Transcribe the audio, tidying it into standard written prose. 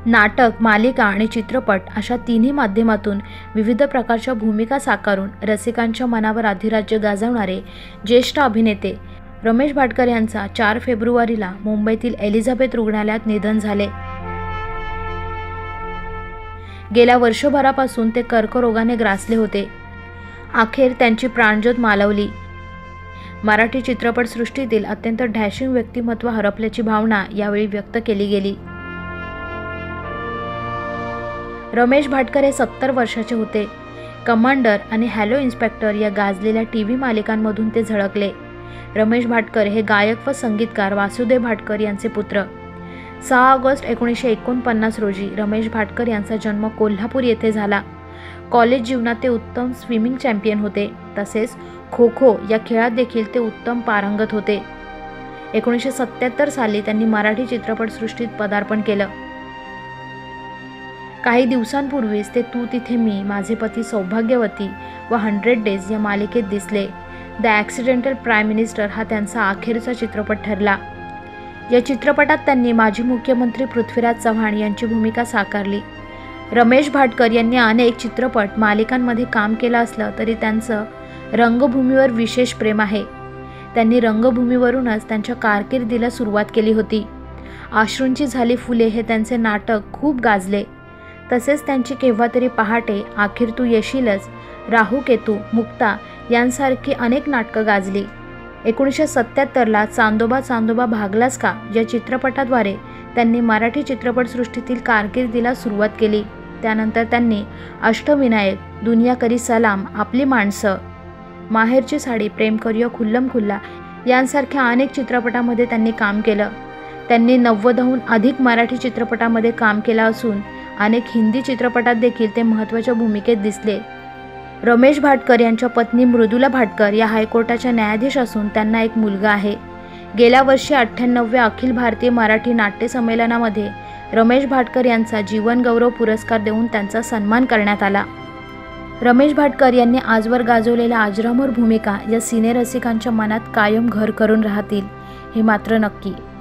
नाटक, मालिका आणि चित्रपट अशा तिन्ही माध्यमातून विविध प्रकारच्या भूमिका साकारून रसिकांच्या मनावर अधिराज्य गाजवणारे ज्येष्ठ अभिनेते रमेश भाटकर यांचा 4 फेब्रुवारीला मुंबईतील एलिझाबेथ रुग्णालयात निधन झाले। गेल्या वर्षभरापासून ते कर्करोगाने ग्रासले होते। अखेर त्यांची प्राणज्योत मालवली। मराठी चित्रपटसृष्टीतील अत्यंत डॅशिंग व्यक्तिमत्व हरपल्याची भावना यावेळी व्यक्त केली गेली। रमेश भाटकर हे 70 वर्षाचे होते। कमांडर आणि हॅलो इन्स्पेक्टर या गाजलेल्या टीव्ही मालिकांमधून ते झळकले। रमेश भाटकर हे गायक व संगीतकार वासुदेव भाटकर यांचे पुत्र। 6 ऑगस्ट 1949 रोजी रमेश भाटकर यांचा जन्म कोल्हापूर येथे झाला। कॉलेज जीवनात ते उत्तम स्विमिंग चॅम्पियन होते। तसेच खो खो या खेळात देखील ते उत्तम पारंगत होते। 1977 साली त्यांनी मराठी चित्रपटसृष्टीत पदार्पण केलं। काही दिवसांपूर्वीच ते तू तिथे मी, माझे पती सौभाग्यवती व 100 डेज या मालिकेत दिसले। द ॲक्सिडेंटल प्राईम मिनिस्टर हा त्यांचा अखेरचा चित्रपट ठरला। या चित्रपटात त्यांनी माजी मुख्यमंत्री पृथ्वीराज चव्हाण यांची भूमिका साकारली। रमेश भाटकर यांनी अनेक चित्रपट मालिकांमध्ये काम केलं असलं तरी त्यांचं रंगभूमीवर विशेष प्रेम आहे। त्यांनी रंगभूमीवरूनच त्यांच्या कारकिर्दीला सुरुवात केली होती। अश्रूंची झाली फुले हे त्यांचे नाटक खूप गाजले। तसेच त्यांची केव्हा तरी पहाटे, आखिर तू येशीलच, राहू केतू, मुक्ता यांसारखी अनेक नाटकं गाजली। 1977ला चांदोबा चांदोबा भागलास का या चित्रपटाद्वारे त्यांनी मराठी चित्रपटसृष्टीतील कारकिर्दीला सुरुवात केली। त्यानंतर त्यांनी अष्टविनायक, दुनिया करी सलाम, आपली माणसं, माहेरची साडी, प्रेम करूया खुल्लम खुल्ला यांसारख्या अनेक चित्रपटामध्ये त्यांनी काम केलं। त्यांनी 90हून अधिक मराठी चित्रपटामध्ये काम केलं असून अनेक हिंदी चित्रपटात देखील ते महत्त्वाच्या भूमिकेत दिसले। रमेश भाटकर यांच्या पत्नी मृदुला भाटकर या हायकोर्टाच्या न्यायाधीश असून त्यांना एक मुलगा आहे। गेल्या वर्षी 98व्या अखिल भारतीय मराठी नाट्य संमेलनामध्ये रमेश भाटकर यांचा जीवन गौरव पुरस्कार देऊन त्यांचा सन्मान करण्यात आला। रमेश भाटकर यांनी आजवर गाजवलेल्या अजरामर भूमिका या सिनेरसिकांच्या मनात कायम घर करून राहतील हे मात्र नक्की।